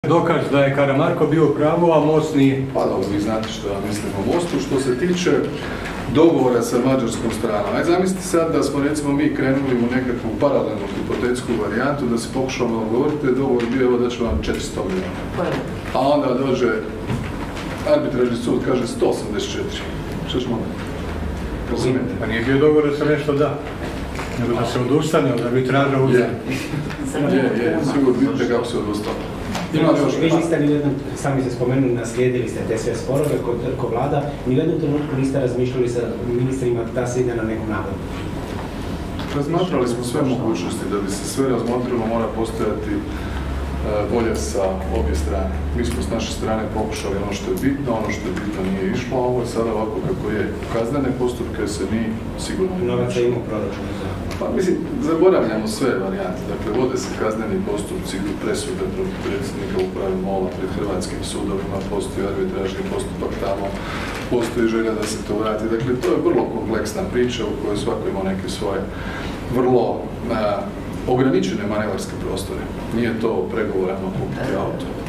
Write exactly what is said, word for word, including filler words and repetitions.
dokaz da je Karamarko bio u pravu, a Most nije. Pa dobro, vi znate što ja mislim o Mostu. Što se tiče dogovora sa mađarskom stranom, ajde zamislite sad da smo recimo mi krenuli u nekakvu paralelnu hipotetsku varijantu, da se pokušamo govoriti, dogovor bio evo da će vam četiristo milijuna. A onda dođe arbitražni sud, kaže sto osamdeset četiri. Što ćemo onda? Pa nije bio dogovor da se nešto da, nego da se odustane od arbitraža uzeti. Je, je, sigurno vidite kako se odustalo. Vi niste ni u jednom, sami ste spomenuli, naslijedili ste te sve sporove kod, kod vlada, ni u jednom trenutku niste razmišljali sa ministrima da se ide na neku nagodbu? Razmatrali smo sve mogućnosti, da bi se sve razmotrilo mora postojati volja sa obje strane. Mi smo s naše strane pokušali ono što je bitno, ono što je bitno nije išlo, a ovo je sada ovako kako je. Kaznene postupke se mi sigurno ne novaca ima u proračunu. Pa mislim, zaboravljamo sve varijante. Dakle, vode se kazneni postupci, presude protiv predsjednika uprave MOL-a pred hrvatskim sudovima, postoji arbitražni postupak tamo, postoji želja da se to vrati. Dakle, to je vrlo kompleksna priča u kojoj svako ima neke svoje vrlo a, ograničene manevarske prostore. Nije to pregovorano kupiti auto.